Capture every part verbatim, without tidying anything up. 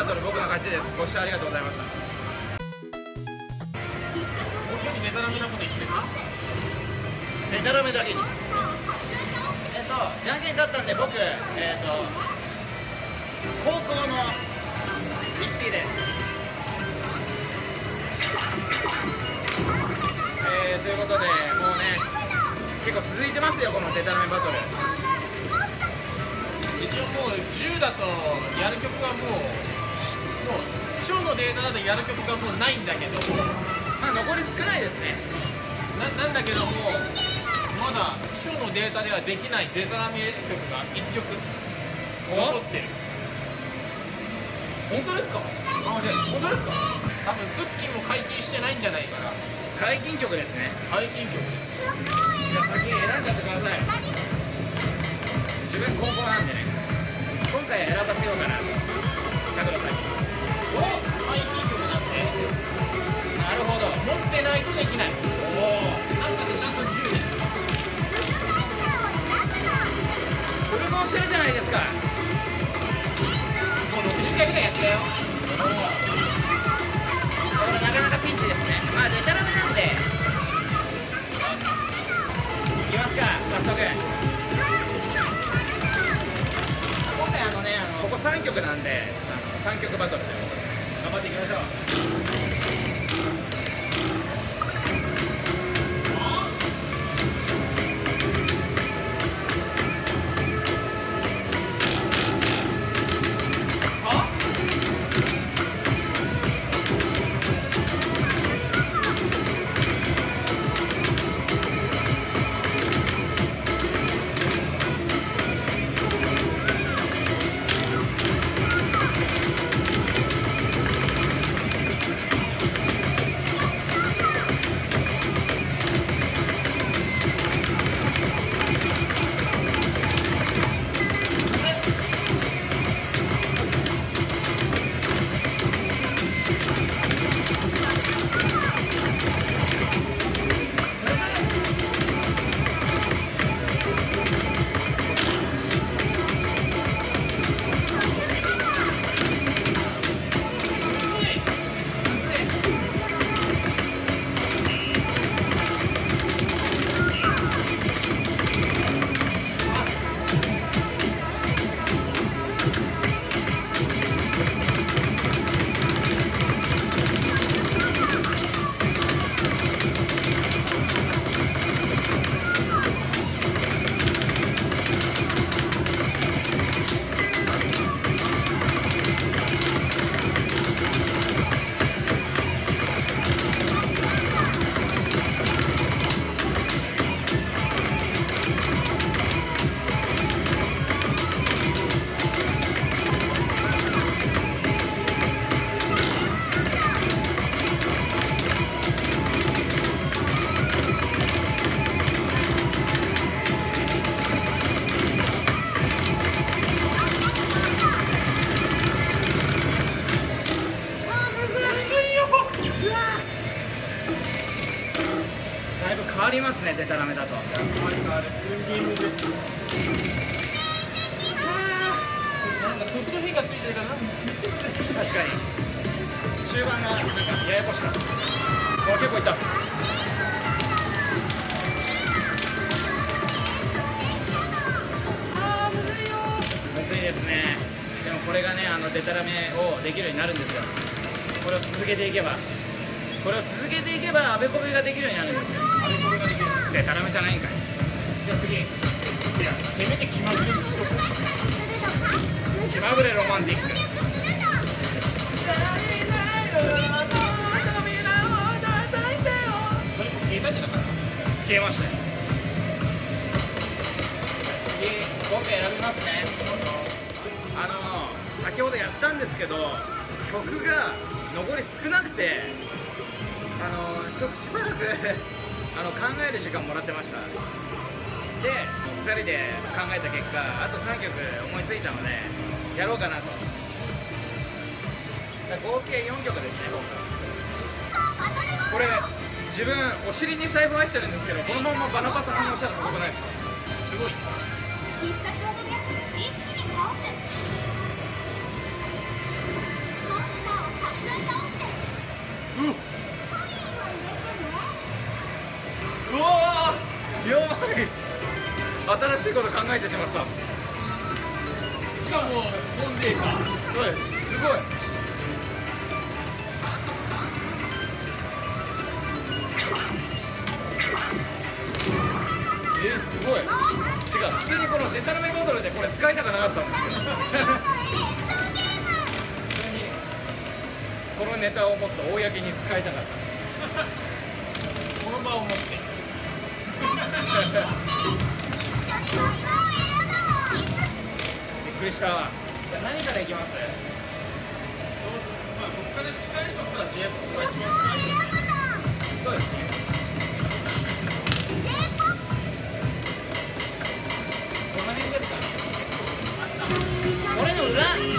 バトル僕の勝ちです。ご視聴ありがとうございました。 本当にデタラメなこと言ってるか？ デタラメだけにえっとじゃんけん勝ったんで僕えっと高校のミッティです。えー、ということでもうね結構続いてますよこのデタラメバトル。 一応もうじゅうだとやる曲がもうもう小のデータだとやる曲がもうないんだけども、 まあ残り少ないですね。 な, なんだけどもまだ小のデータではできないデタラメ曲がいっきょく残ってる。 本当ですか？あ、じゃあ本当ですか？ 多分ツッキーも解禁してないんじゃないかな。 解禁曲ですね。 解禁曲です。 じゃあ先選んじゃってください。自分高校なんでね今回選ばせようかなと。だから先お解禁曲なんてなるほど持ってないとできない。 おおあんたとちゃんとじゅうです。 フルモンしてるじゃないですか。 もうろくじゅっかいぐらいやったよ。 これなかなかピンチですね。まあデタラメなんでいきますか早速。今回あのねあのここさんきょくなんであのさんきょくバトルということで頑張っていきましょう。変わりますねデタラメだと。 変わる変わる。ツーゲームでなんか速度変化ついてるからなんかめっちゃ難しい。 確かに中盤がなんかややこしかった。あ結構いった。 あーむずいよむずいですね。でもこれがねあのデタラメをできるようになるんですよ。これを続けていけばこれを続けていけばあべこべができるようになるんですよ。 あれこれができる。 デタラメじゃないんかい。 じゃあ次せめて気まぐれにしとこう。 気まぐれロマンティック。 それも消えたんじゃなかった？ 消えましたよ。次今回選びますね。あの先ほどやったんですけど曲が残り少なくてあのちょっとしばらくあの考える時間もらってました。でふたりで考えた結果あとさんきょく思いついたのでやろうかなと。合計よんきょくですね今回。これ自分お尻に財布入ってるんですけどこのままバナパさん反応したらすごくないですか？ すごい。 こしいこと考えてしまった。 しかも本データ。 そうです。すごい。えー、すごい。てか普通にこのデタラメバトルでこれ使いたくなかったんですけど普通にこのネタをもっと公に使いたかったこの場を持ってびっくりした。じゃあ何からいきます？ まあここから近いところは J-ポップ が一番近いよね。 そうですね。この辺ですかね。これの裏。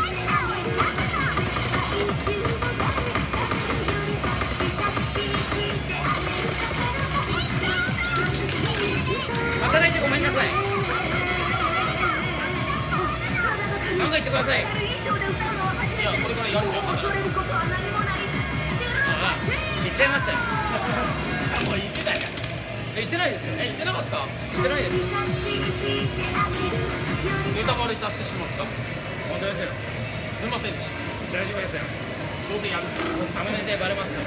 働いてごめんなさい。何か言ってください。 いやこれからやるよ。 ああ、言っちゃいましたよ。 もう言ってないから。 言ってないですよね。 え言ってなかった？ 言ってないですよ。 ネタバレさせてしまった。 本当ですよ。 すいませんでした。 大丈夫ですよ。 どうせやる。 もうサムネでバレますよ。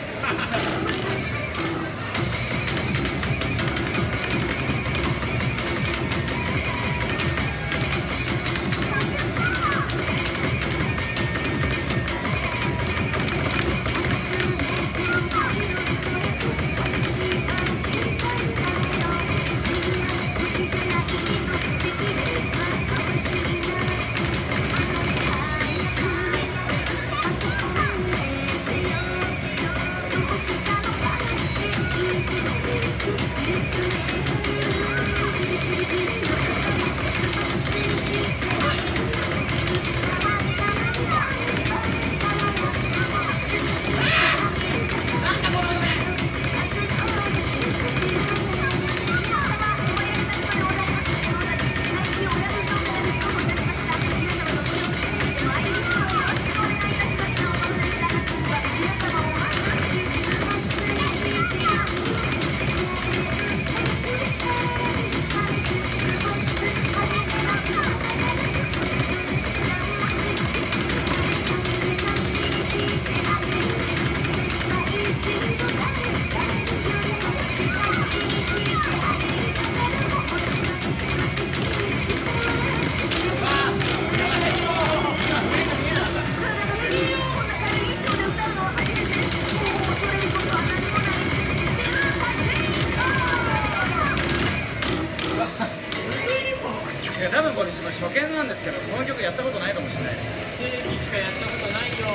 いや多分これ自分初見なんですけど、この曲やったことないかもしれないです。 正義しかやったことないよ。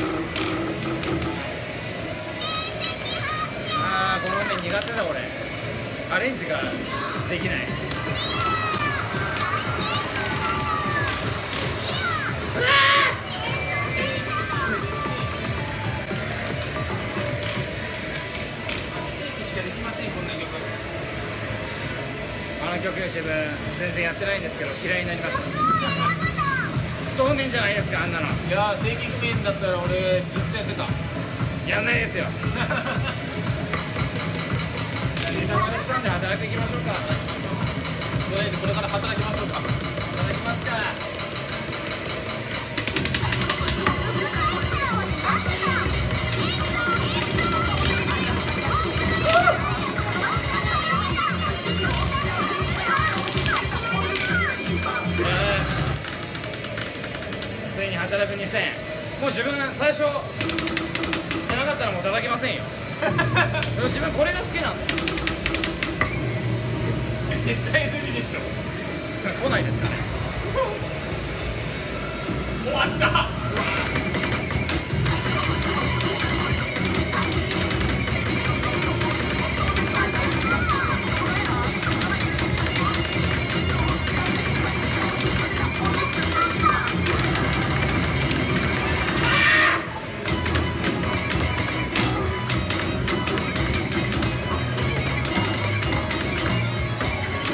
ああ、この面苦手だ俺。アレンジができない。あの曲自分全然やってないんですけど嫌いになりました。クソ不面じゃないですかあんなの。 いやー正規不面だったら俺ずっとやってた。 やんないですよ。ネタバレしたんで働いていきましょうか。 とりあえずこれから働きましょうか。 働きますか。ついに働くにせん。もう自分最初じゃなかったらもう叩きませんよ。自分これが好きなんです。 絶対無理でしょ。 来ないですかね。 終わった。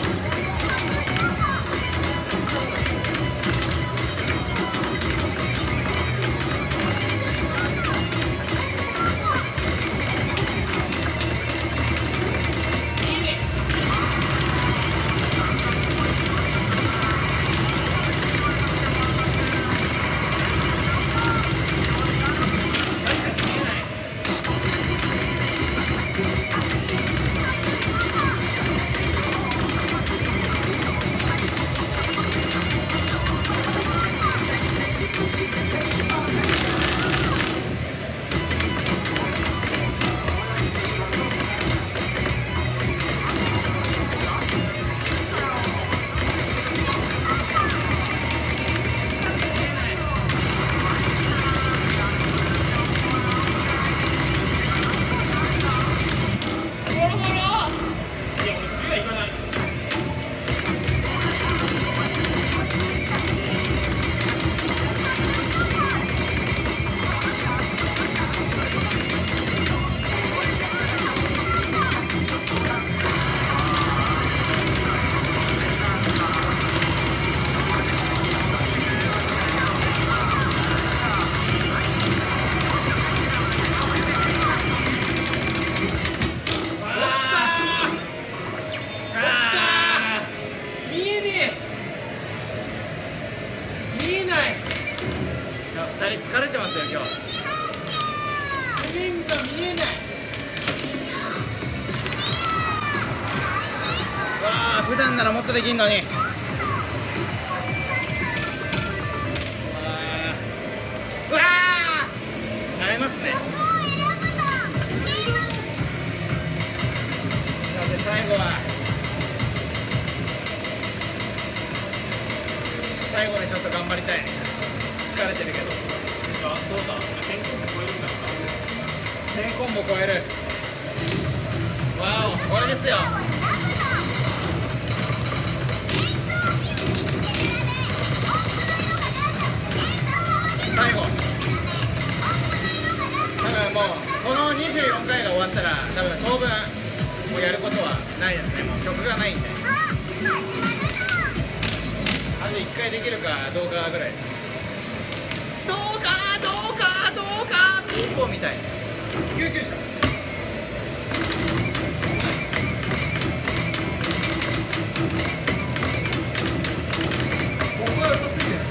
いふたり疲れてますよ今日。 面が見えない。 わあ普段ならもっとできんのに。わあうわあ慣れますね。さて最後は最後にちょっと頑張りたい。疲れてるけど。 あ、そうだ。せんコンボ超えるんだった。 せんコンボ超える。わお、これですよ。最後。多分もうこのにじゅうよんかいが終わったら多分当分もうやることはないですね。もう曲がないんで。あといっかいできるかどうかぐらいです。どうかどうかどうかピンポンみたい。救急車。ここが良すぎる。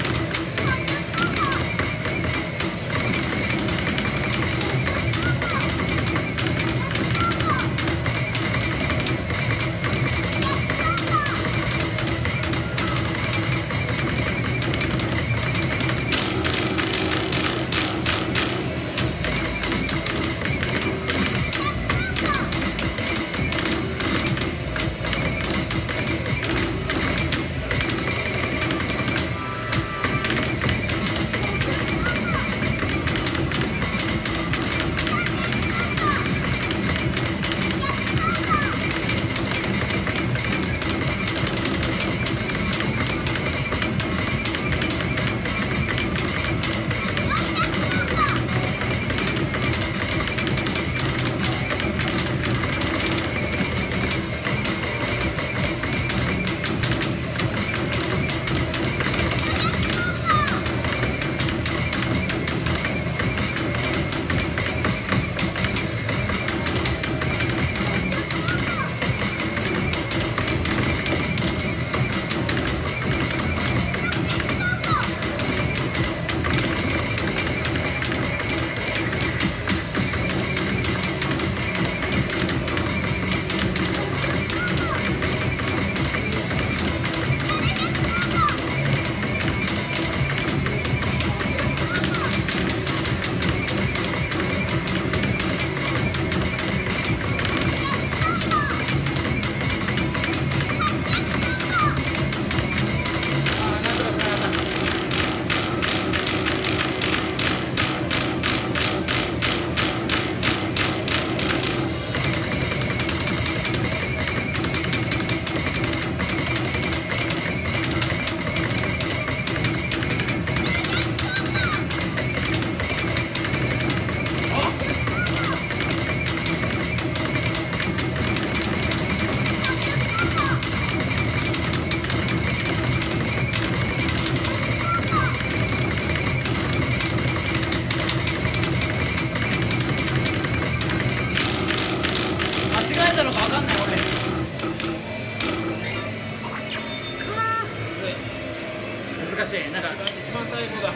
難しい。なんか一番最後だ。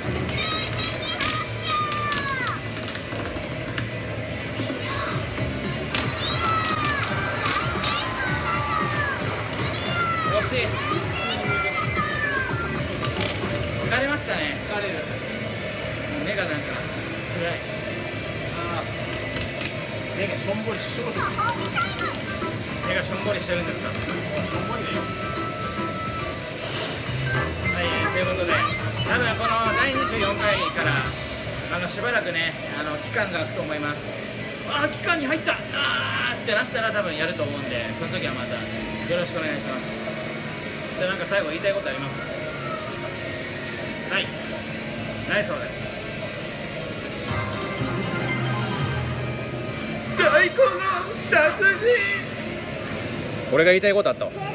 惜しい。疲れましたね。 疲れる。 目がなんか辛い。 ああ。目がしょんぼりし少々し目がしょんぼりしてるんですか。 ょんぼりだよ。 はい、ということで、多分このだいにじゅうよんかいからあのしばらくね、あの期間が空くと思います。ああ、期間に入った、あーってなったら多分やると思うんで、その時はまたよろしくお願いします。じゃあなんか最後言いたいことありますか。ない、ないそうです。太鼓の達人。俺が言いたいことあったわ。